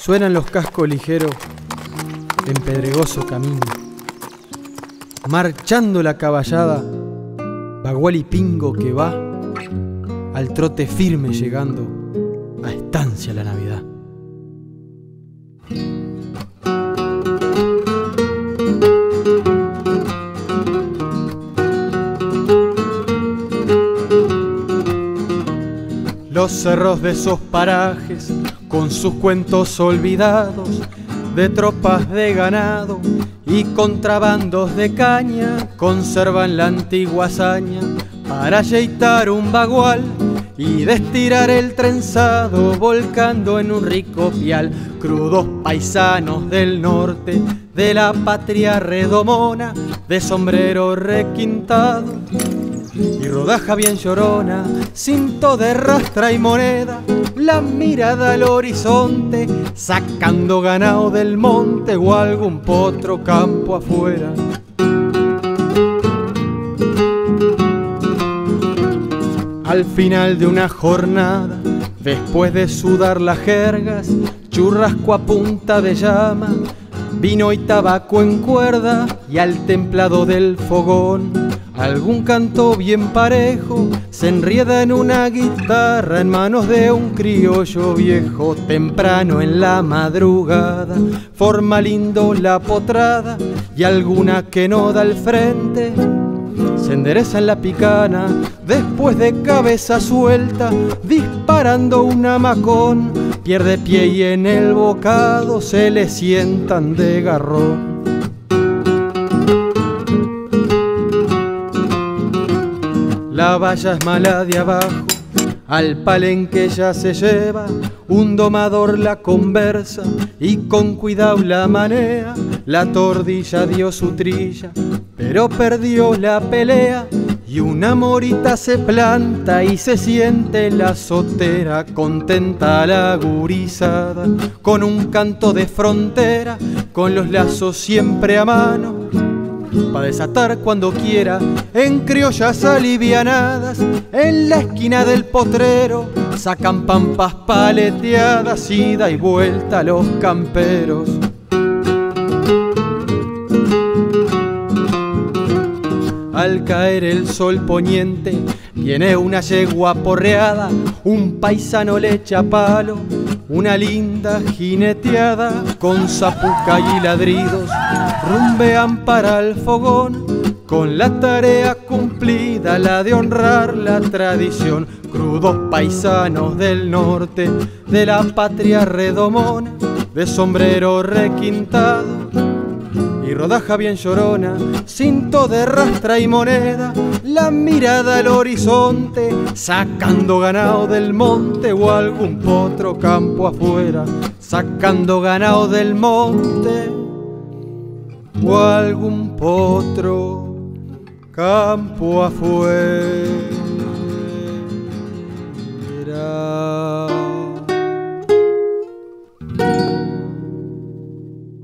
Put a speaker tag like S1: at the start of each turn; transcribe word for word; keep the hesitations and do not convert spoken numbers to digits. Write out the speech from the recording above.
S1: Suenan los cascos ligeros en pedregoso camino, marchando la caballada, bagual y pingo que va al trote firme llegando a estancia la Navidad. Los cerros de esos parajes, con sus cuentos olvidados, de tropas de ganado y contrabandos de caña, conservan la antigua hazaña para yeitar un bagual y destirar el trenzado, volcando en un rico pial. Crudos paisanos del norte, de la patria redomona, de sombrero requintado y rodaja bien llorona, cinto de rastra y moneda, la mirada al horizonte, sacando ganado del monte o algún potro campo afuera. Al final de una jornada, después de sudar las jergas, churrasco a punta de llama, vino y tabaco en cuerda, y al templado del fogón algún canto bien parejo se enrieda en una guitarra en manos de un criollo viejo. Temprano en la madrugada forma lindo la potrada, y alguna que no da el frente se endereza en la picana después de cabeza suelta, disparando un hamacón, pierde pie y en el bocado se le sientan de garrón. La valla es mala de abajo, al palenque ya se lleva, un domador la conversa y con cuidado la manea. La tordilla dio su trilla, pero perdió la pelea, y una morita se planta y se siente la sotera, contenta la gurizada, con un canto de frontera, con los lazos siempre a mano, pa' desatar cuando quiera, en criollas alivianadas, en la esquina del potrero, sacan pampas paleteadas, ida y vuelta a los camperos. Al caer el sol poniente, viene una yegua porreada, un paisano le echa palo, una linda jineteada, con zapuca y ladridos, rumbean para el fogón, con la tarea cumplida, la de honrar la tradición. Crudos paisanos del norte, de la patria redomona, de sombrero requintado y rodaja bien llorona, cinto de rastra y moneda, la mirada al horizonte, sacando ganado del monte o algún potro campo afuera, sacando ganado del monte o algún potro campo afuera.